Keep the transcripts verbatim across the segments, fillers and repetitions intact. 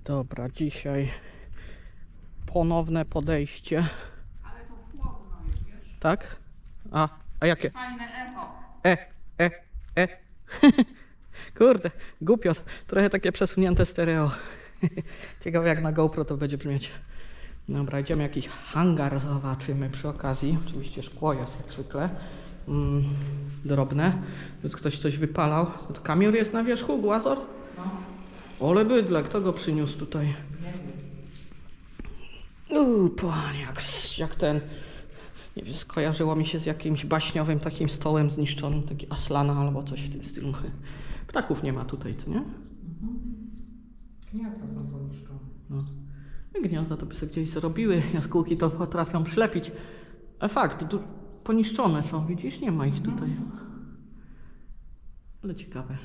Dobra, dzisiaj ponowne podejście. Ale to chłodno jest, wiesz? Tak? A, a jakie? Fajne echo. E, e, e. Kurde, głupio. Trochę takie przesunięte stereo. Ciekawe jak na GoPro to będzie brzmieć. Dobra, idziemy jakiś hangar, zobaczymy przy okazji. Oczywiście szkło jest jak zwykle. Mm, drobne. Tu ktoś coś wypalał. To kamior jest na wierzchu, Głazor? No. Ole bydle, kto go przyniósł tutaj? Uuu, panie, jak, jak ten... Nie wiem, skojarzyło mi się z jakimś baśniowym takim stołem zniszczonym, taki Aslana albo coś w tym stylu. Ptaków nie ma tutaj, co nie? Mhm. Gniazda są zniszczone. No. Gniazda to by sobie gdzieś zrobiły, jaskółki to potrafią przylepić. A fakt, tu poniszczone są, widzisz? Nie ma ich tutaj. Ale ciekawe.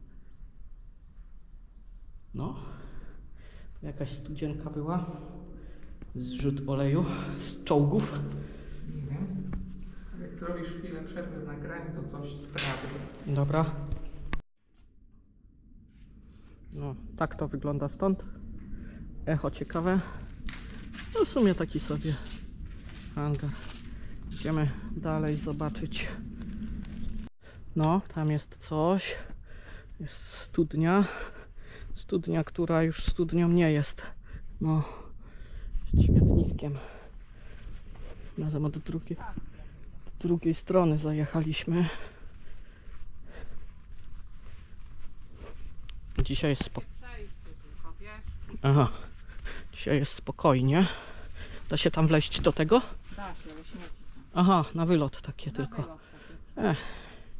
No. Tu jakaś studzienka była. Zrzut oleju z czołgów. Nie wiem. Jak robisz chwilę przerwy w nagraniu, to coś sprawdzi. Dobra. No, tak to wygląda stąd. Echo ciekawe. No w sumie taki sobie hangar. Idziemy dalej zobaczyć. No, tam jest coś. Jest studnia. Studnia, która już studnią nie jest. No, jest śmietniskiem. Razem od drugiej, od drugiej strony zajechaliśmy. Dzisiaj jest spokojnie. Aha. Dzisiaj jest spokojnie. Da się tam wleźć do tego? Da się, ale śmieci są. Aha, na wylot takie Na tylko. wylot takie. Ech.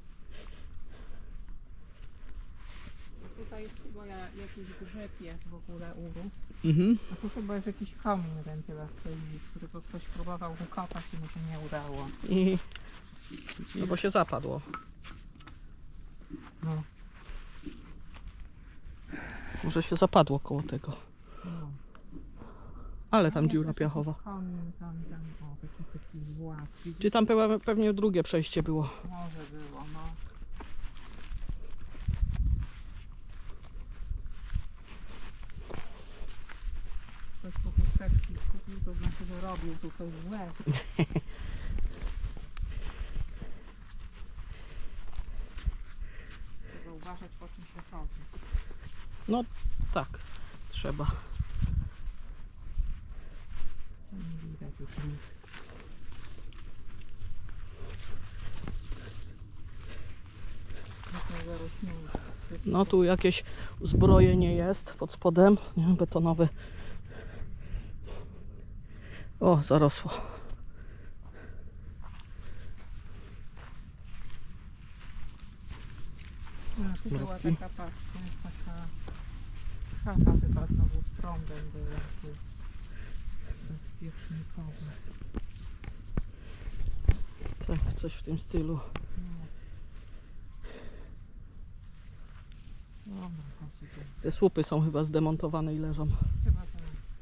Tutaj jest chyba ja- jakiś grzeb jest w ogóle urósł. Mhm. A tu chyba jest jakiś komin wentylacyjny, który to ktoś próbował wykopać i mu się nie udało. I... No bo się zapadło. No. Może się zapadło koło tego. No. Ale tam Jest dziura jakiś piachowa. Komin, tam, tam, o, taki taki włas. Czy tam pe- pewnie drugie przejście było? Może było, no. Ktoś po chusteczki kupił, to znaczy, że robił tutaj złe. Trzeba uważać, po czym się chodzi. No tak, trzeba. Nie widać już nic. Trochę zarośnięte. No tu jakieś uzbrojenie jest pod spodem, nie, betonowe. O, zarosło. No, tu była Mrówki. taka, patrz, to jest taka chata chyba znowu z prądem była tu. Bezpiecznikowa. Tak, coś w tym stylu. No. Dobra, chodź tu. Te słupy są chyba zdemontowane i leżą. Chyba tak.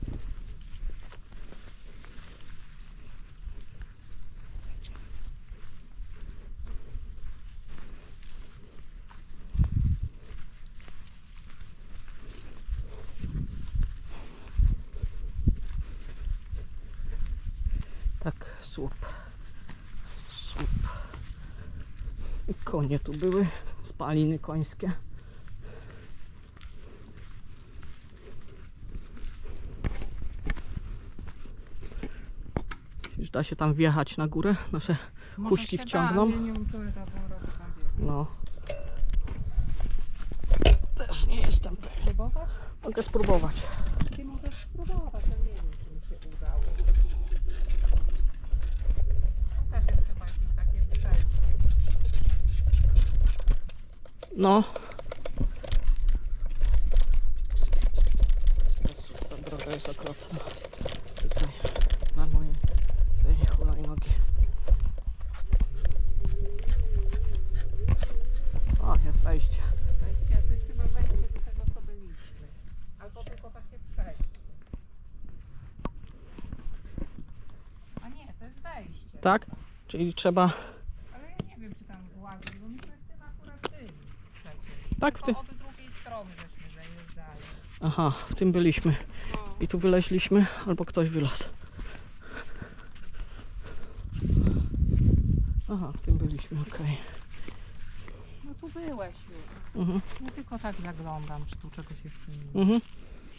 Tak, słup. Słup. I konie tu były, spaliny końskie. Już da się tam wjechać na górę, nasze Może huśki się wciągną. Da, nie, nie uczyłem tam robić tam biegać. No. Też nie jestem pewien. Próbować? Mogę spróbować. Ty możesz spróbować, ja nie wiem, czy mi się udało. Tu też jest chyba jakieś takie przejście. No. Jezus, ta droga jest okropna. Tutaj, na mojej tej hulajnogi. O, jest wejście. Wejście, to jest chyba wejście do tego, co byliśmy. Albo tylko takie przejście. A nie, to jest wejście. Tak? Czyli trzeba... Ale ja nie wiem, czy tam włazić, bo myśmy w tym akurat byli przecież. Tak, w Tylko tym... od drugiej strony żeśmy zajeżdżali. Aha, w tym byliśmy. I tu wyleźliśmy, albo ktoś wylazł. Aha, w tym byliśmy, okej. No tu byłeś już. Mhm, Ja tylko tak zaglądam, czy tu czegoś jeszcze nie ma. mhm.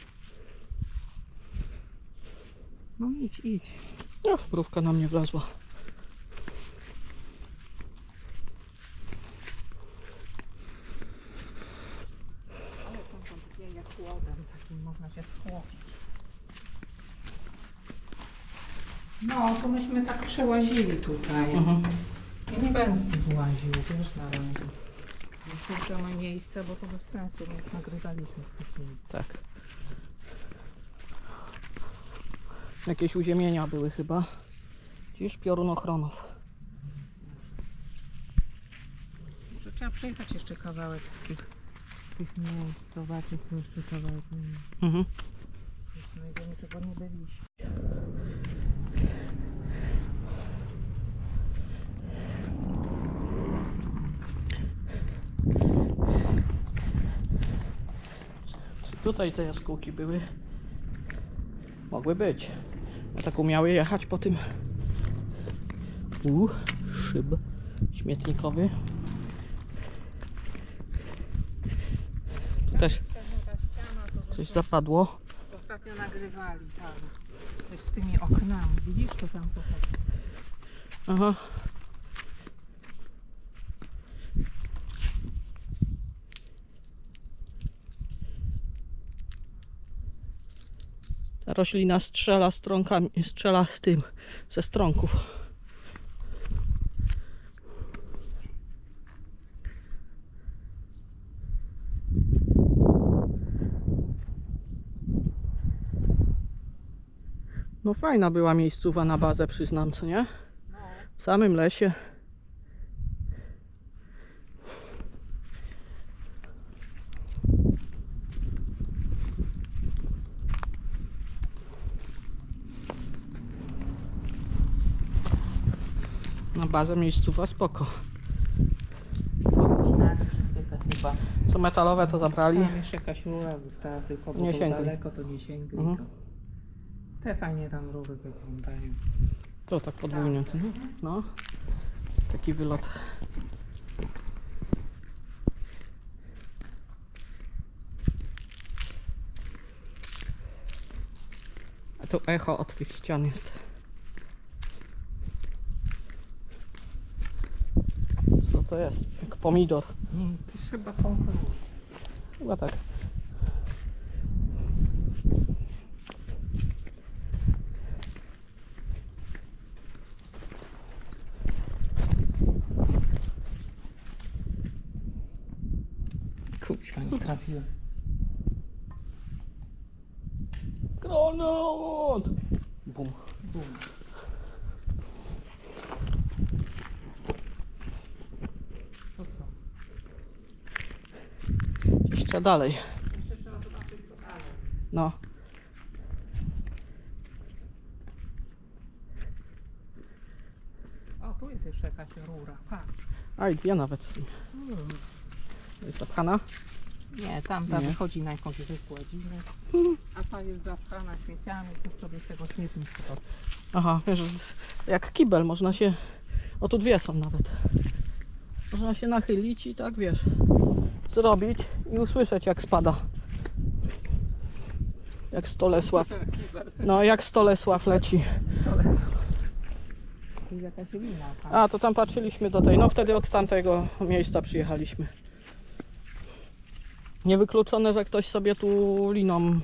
No idź, idź. No, mrówka na mnie wlazła. Ale tam tam wieje chłodem, takim można się schłodzić. No, to myśmy tak przełazili tutaj. Mhm. Ja nie będę tu łaził, wiesz, na razie. Już to ma miejsce, bo to bez sensu, bo już nagrywaliśmy z tych miejsc. Tak. Jakieś uziemienia były chyba. Dziś piorunochronów. Może trzeba przejechać jeszcze kawałek z tych, tych miejsc, zobaczyć co jeszcze kawałek. Mhm. Jeszcze znajdziemy, czego nie byliśmy. Czy tutaj te jaskółki były? Mogły być. A tak umiały jechać po tym. U, szyb śmietnikowy. Też Pewno ta ściana to coś żeśmy zapadło. ostatnio nagrywali tam. To jest z tymi oknami. Widzisz to tam pochodzi? Aha. Ta roślina strzela stronkami, strzela z tym, ze stronków. No fajna była miejscowa na bazę, przyznam, co nie? No. W samym lesie. Na bazę miejscowa spoko. Powycinali wszystkie te chyba. Co metalowe to zabrali. Tam jeszcze jakaś rura została, tylko bo Nie to sięgli. daleko to nie sięgli. Mhm. To. Te fajnie tam rury wyglądają. To tak podwójnie. co nie? No. Taki wylot. A tu echo od tych ścian jest. Co to jest? Jak pomidor. Mm, to trzeba kontrolować. Chyba tak. Kuźwa, nie trafiłem. Granat! Bum. Bum. To co? Jeszcze dalej. Jeszcze trzeba zobaczyć co dalej. No. O, tu jest jeszcze jakaś rura. Patrz. A i dwie nawet w sumie. Mm. Jest zapchana? Nie, tamta Nie. wychodzi na jakąś zwykłą dziwę. A ta jest zapchana śmieciami, to sobie z tego śmietnik zrobi. Aha, wiesz, jak kibel można się... O, tu dwie są nawet. Można się nachylić i tak, wiesz, zrobić i usłyszeć jak spada. Jak Stolesław. No, jak Stolesław leci. Tu jest jakaś lina tam. A, to tam patrzyliśmy do tej, no wtedy od tamtego miejsca przyjechaliśmy. Niewykluczone, że ktoś sobie tu liną...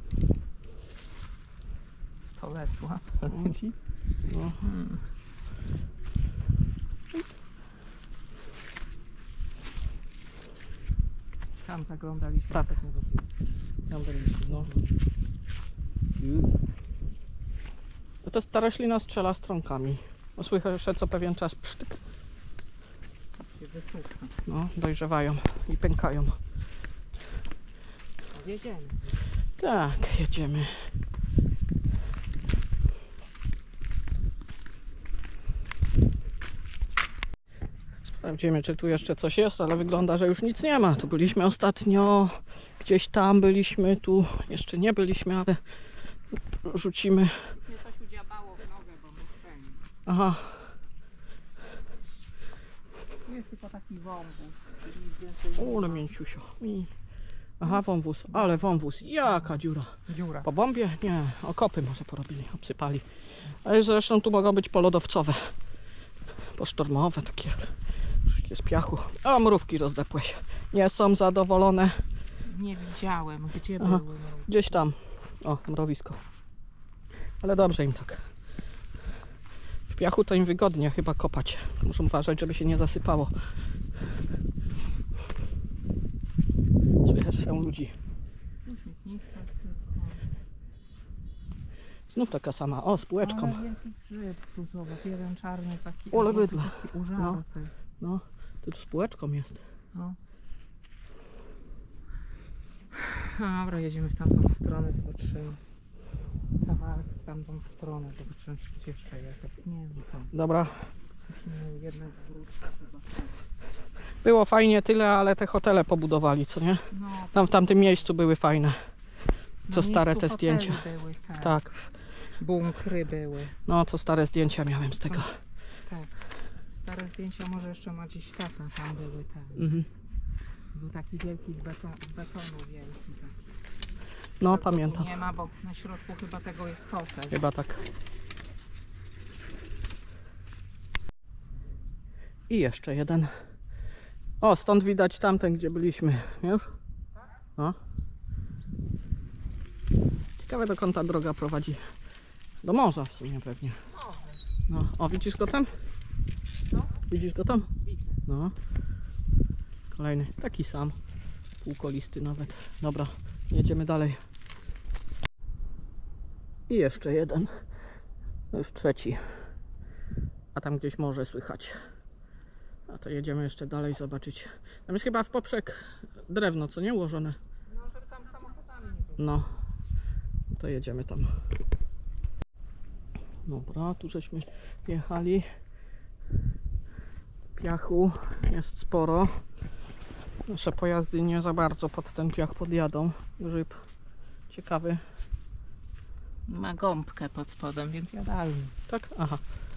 Stolesła. No. Hmm. Tam zaglądaliśmy. Tak. ostatnio do piwnicy. Tam byliśmy, no. To ta stara roślina strzela stronkami. No, słychać jeszcze co pewien czas psztyk. Się wysucha. No, dojrzewają i pękają. Jedziemy. Tak, jedziemy. Sprawdzimy, czy tu jeszcze coś jest, ale wygląda, że już nic nie ma. Tu byliśmy ostatnio Gdzieś tam byliśmy, tu jeszcze nie byliśmy, ale rzucimy. Mnie coś udziabało w nogę, bo myślenie. Aha, Tu jest tylko taki wąwóz. czyli nic więcej nie ole ma. mięciusio. I... Aha, wąwóz, ale wąwóz, jaka dziura. Dziura. Po bombie? Nie, okopy może porobili, obsypali. Ale zresztą tu mogą być polodowcowe, posztormowe, takie wszystkie z piachu. A mrówki rozdepłe się, nie są zadowolone. Nie widziałem, gdzie Aha. były. No. Gdzieś tam, o, mrowisko. Ale dobrze im tak. W piachu to im wygodnie chyba kopać. Muszą uważać, żeby się nie zasypało. Słychać się ludzi. Tu śmietniska tylko. Znów taka sama, o, z półeczką. Ale jaki grzyb tu zobacz, jeden czarny taki. Ole a drugi bydla. taki użarty. No, to tu z półeczką jest. No. Dobra, jedziemy w tamtą stronę, zobaczymy. Kawałek w tamtą stronę, zobaczymy, czy jeszcze jest. Jak nie, no to Dobra, musimy jednak wrócić chyba. było fajnie tyle, ale te hotele pobudowali, co nie? No, Tam w tamtym miejscu były fajne. Co na stare miejscu te zdjęcia. hoteli Były, tak. Tak, Bunkry były. no co stare zdjęcia miałem z tego. Tak. Stare zdjęcia może jeszcze ma gdzieś tata, tam były te. Mhm. Był taki wielki z beton, z betonu wielki. Tak. No, Tego tu pamiętam. Nie ma, bo na środku chyba tego jest hotel. Chyba tak. I jeszcze jeden. O, stąd widać tamten, gdzie byliśmy. Już? No. Ciekawe, dokąd ta droga prowadzi. Do morza w sumie pewnie. No. O, widzisz go tam? No. Widzisz go tam? Widzę. No. Kolejny. Taki sam. Półkolisty nawet. Dobra, jedziemy dalej. I jeszcze jeden. No już trzeci. A tam gdzieś morze słychać. A to jedziemy jeszcze dalej zobaczyć. Tam jest chyba w poprzek drewno, co nie ułożone. No, żeby tam samochodami nie było. No. To jedziemy tam. Dobra, tu żeśmy jechali. Piachu jest sporo. Nasze pojazdy nie za bardzo pod ten piach podjadą. Grzyb ciekawy. Ma gąbkę pod spodem, więc jadalny. Tak? Aha.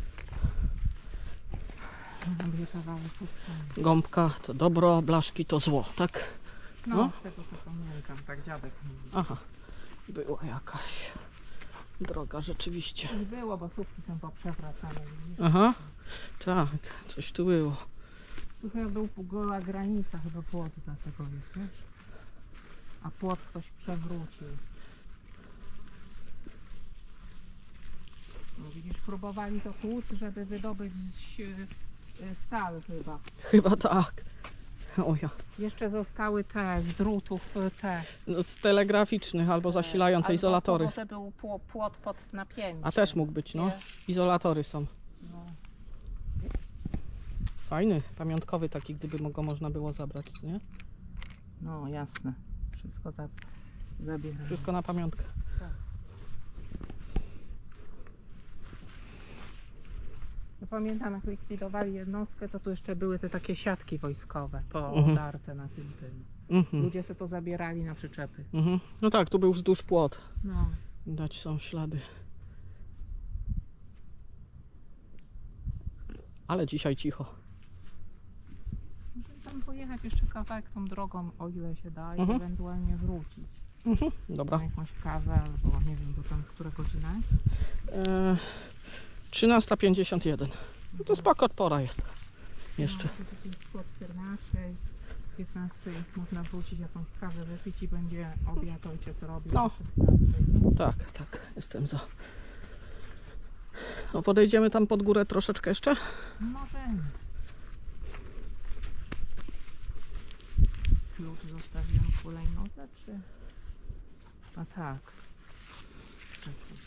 Będzie kawałek puszczony. Gąbka to dobro, blaszki to zło, tak? No, No. z tego co pamiętam, tak dziadek mówi. Aha. Była jakaś droga rzeczywiście. Nie było, bo słupki są poprzewracane. widzisz? Aha. Tak, coś tu było. Tu chyba był goła granica, chyba płot za tego jest, wiesz? A płot ktoś przewrócił. No, widzisz, próbowali to tłuc, żeby wydobyć e, stal chyba. Chyba tak. O ja. Jeszcze zostały te z drutów e, te. No, z telegraficznych albo zasilające Albo izolatory. Może był pło- płot pod napięciem. A też mógł być, no. wiesz? Izolatory są. No. Fajny, pamiątkowy taki, gdyby go można było zabrać, co nie? No jasne. Wszystko za, zabieram. Wszystko na pamiątkę. Ja pamiętam, jak likwidowali jednostkę, to tu jeszcze były te takie siatki wojskowe Mhm. podarte na tym tym. Mhm. Ludzie sobie to zabierali na przyczepy. Mhm. No tak, tu był wzdłuż płot. No. Widać są ślady. Ale dzisiaj cicho. Musimy tam pojechać jeszcze kawałek tą drogą, o ile się da, i Mhm. ewentualnie wrócić. Mhm. Dobra. Na jakąś kawę, albo nie wiem, bo tam która godzina jest? E, trzynasta pięćdziesiąt jeden. No to spoko, pora jest. Jeszcze. No, to jest po czternastej, piętnastej można wrócić, jakąś kawę wypić i będzie obiad ojciec robił. No. o szesnastej. Tak, tak, jestem za. No podejdziemy tam pod górę troszeczkę jeszcze? No możemy. Klucz zostawiłem w hulajnodze, czy? A tak. Czekaj.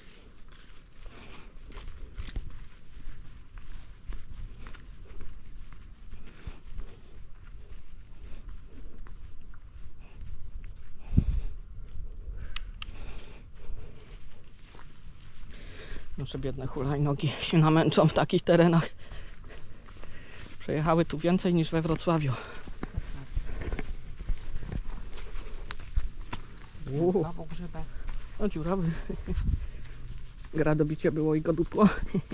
Nasze biedne hulajnogi się namęczą w takich terenach. Przejechały tu więcej niż we Wrocławiu. Uuu. Znowu grzybek. O, dziurawy. Gradobicie było i go dupło.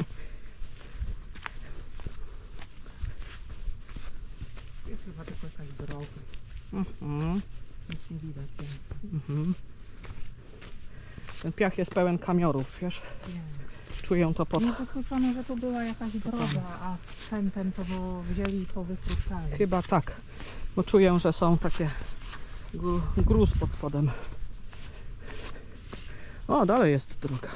Jest chyba tylko jakaś droga. Mhm. Nic nie widać więcej. Mhm. Ten piach jest pełen kamiorów, wiesz? Nie. Czuję to pod... Nie wykluczone, że tu była jakaś droga, a sprzętem to było wzięli i powykluczali. Chyba tak, bo czuję, że są takie gru- gruz pod spodem. O, dalej jest droga.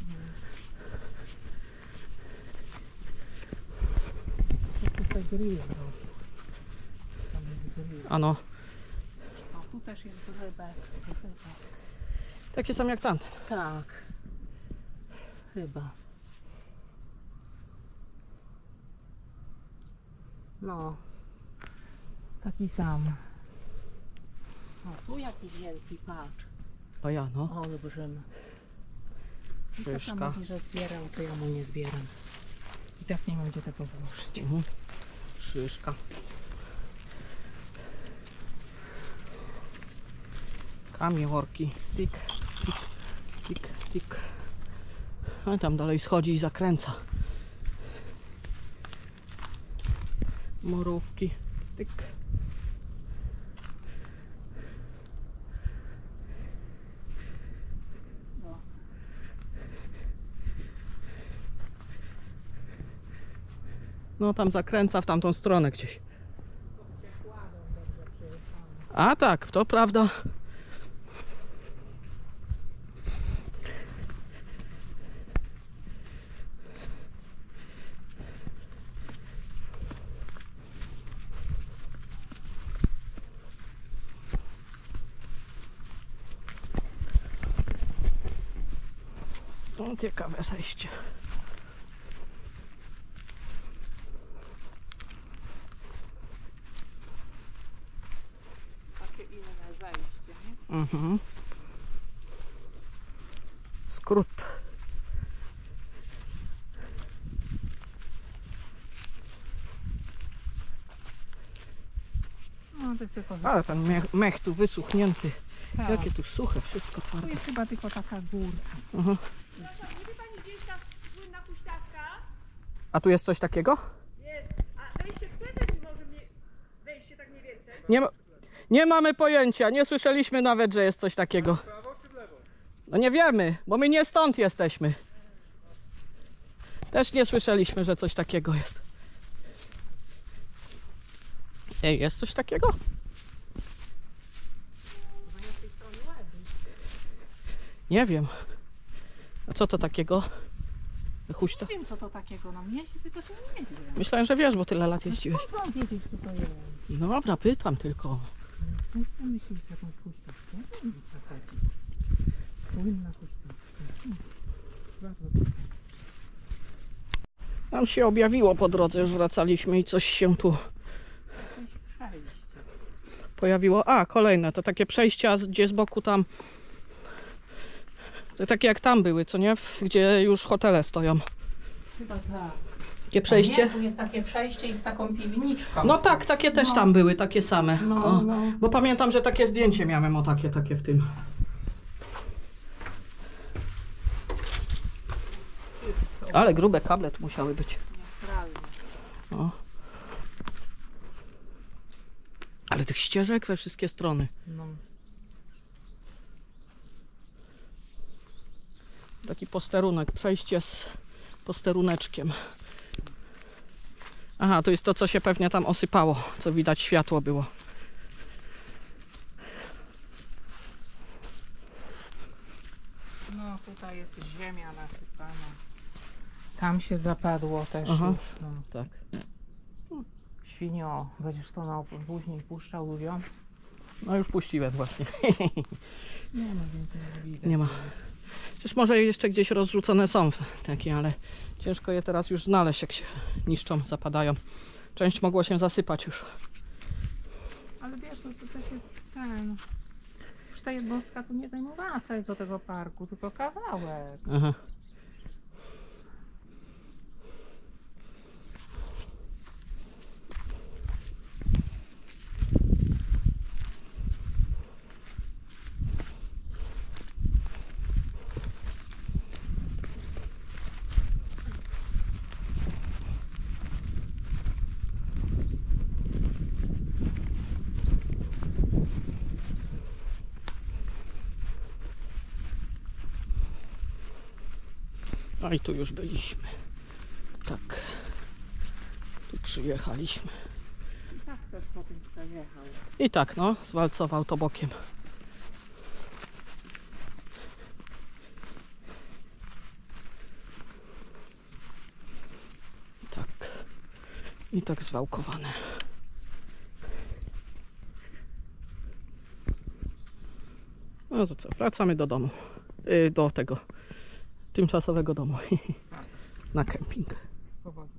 To tutaj grill rosł. Tam jest grill. Ano, A tu też jest grzybek. takie sam jak tamten. Tak. Chyba. No. Taki sam. O, tu jakiś wielki, patrz. O ja, no. Olbrzymy. I tata Szyszka. mówi, że zbierał, to ja mu nie zbieram. I tak nie mam gdzie tego włożyć. Mhm. Szyszka. Kamiorki. Tik, tik, tik, tik. A tam dalej schodzi i zakręca. Morówki. Tyk. No. No tam zakręca w tamtą stronę gdzieś. A tak, to prawda. No, ciekawe zejście. Takie inne zejście, nie? Mhm. Skrót. No to jest tylko... Ale ten mech, mech tu wysuchnięty. Tak. Jakie tu suche, wszystko Tu twarde. jest chyba tylko taka górka. Mhm. Przepraszam, nie wie pani gdzie jest ta słynna huśtawka? A tu jest coś takiego? Jest. A wejście w tle też może mnie... Wejście tak mniej więcej. Nie, ma, nie mamy pojęcia, nie słyszeliśmy nawet, że jest coś takiego. No nie wiemy, bo my nie stąd jesteśmy. Też nie słyszeliśmy, że coś takiego jest. Ej, jest coś takiego? Nie wiem. A co to takiego? Huśta? Nie wiem co to takiego nam jeździ, tylko się nie wiem. Myślałem, że wiesz, bo tyle lat jeździłeś. Skąd mam wiedzieć co to jest? No dobra, pytam tylko. Co ty myślisz jakąś huśtawkę? Ja nie wiem co chodzi. Słynna huśtawka. Hmm. Bardzo dobra. Nam się objawiło po drodze, już wracaliśmy i coś się tu Jakieś przejście. pojawiło. A, kolejne, to takie przejścia, z- gdzie z boku tam, to takie jak tam były, co nie? W- Gdzie już hotele stoją. Chyba tak. Takie przejście? Nie, tu jest takie przejście i z taką piwniczką. No tak, takie też No. tam były, takie same. No, O, no. bo pamiętam, że takie zdjęcie miałem, o takie, takie w tym. Jest Ale grube kable tu musiały być. naturalnie. O. Ale tych ścieżek we wszystkie strony. No. Taki posterunek, przejście z posteruneczkiem. Aha, to jest to, co się pewnie tam osypało, co widać światło było. No tutaj jest ziemia nasypana. Tam się zapadło też Aha. już. No. Tak. Świnio, będziesz to na później puszczał ludziom? No już puściłem właśnie. Nie ma więcej nie widać. Nie ma. Przecież może jeszcze gdzieś rozrzucone są takie, ale ciężko je teraz już znaleźć, jak się niszczą, zapadają. Część mogło się zasypać już. Ale wiesz, no to też jest ten... Już ta jednostka tu nie zajmowała całego tego parku, tylko kawałek. Aha. No i tu już byliśmy. Tak. Tu przyjechaliśmy. I tak też po tym przejechał. I tak, no, zwalcował to bokiem. Tak. I tak zwałkowane. No to co, wracamy do domu. Yy, do tego tymczasowego domu. Na kemping. Powodzenia.